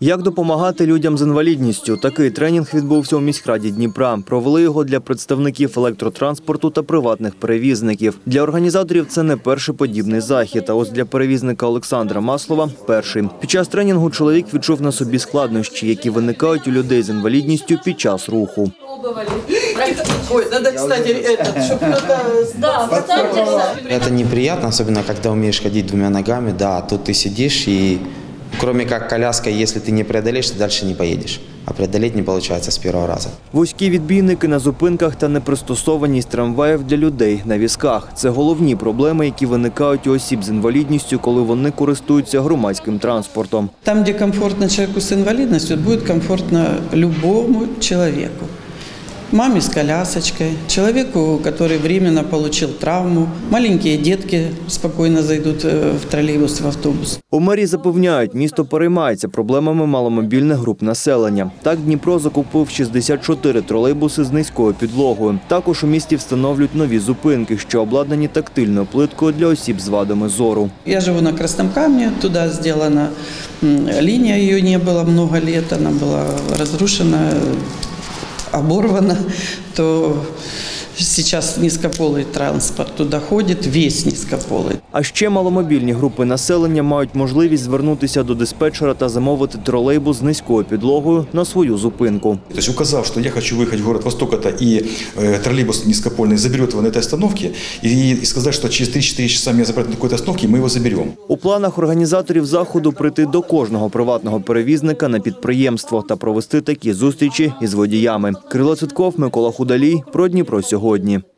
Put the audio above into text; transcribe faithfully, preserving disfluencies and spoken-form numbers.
Як допомагати людям з інвалідністю? Такий тренінг відбувся у міськраді Дніпра. Провели його для представників електротранспорту та приватних перевізників. Для організаторів це не перший подібний захід, а ось для перевізника Олександра Маслова – перший. Під час тренінгу чоловік відчув на собі складнощі, які виникають у людей з інвалідністю під час руху. Ой, надо, кстати, этот, чтобы кто-то... Да, это неприятно, особенно когда умеешь ходить двумя ногами. Да, тут ты сидишь и, кроме как коляска, если ты не преодолеешь, ты дальше не поедешь. А преодолеть не получается с первого раза. Вузькі відбійники на зупинках та непристосованість трамваїв для людей на візках – це головні проблеми, які виникають у осіб з інвалідністю, коли вони користуються громадським транспортом. Там, де комфортно человеку с инвалидностью, будет комфортно любому человеку. Маме с колясочкой, человеку, который временно получил травму, маленькие детки спокойно зайдут в троллейбус, в автобус. У мерії запевняють, місто переймається проблемами маломобільних груп населення. Так, Дніпро закупив шістдесят чотири тролейбуси з низькою підлогою. Також у місті встановлюють нові зупинки, що обладнані тактильною плиткою для осіб з вадами зору. Я живу на Красном Камне, туда сделана линия, ее не было много лет, она была разрушена, оборвана, то сейчас низкополый транспорт туда ходит, весь низкополый. А ще маломобільні групи населення мають можливість звернутися до диспетчера та замовити тролейбус з низькою підлогою на свою зупинку. То есть указав, что я хочу выехать в город Восток-то, и э, троллейбус низкопольный заберет его на этой остановке, и, и сказать, что через три-четыре часа меня забрать на какой-то остановке, мы его заберем. У планах організаторів заходу прийти до кожного приватного перевізника на підприємство та провести такі зустрічі із водіями. Кирило Цвітков, Микола Худолій. Про Дніпро сьогодні.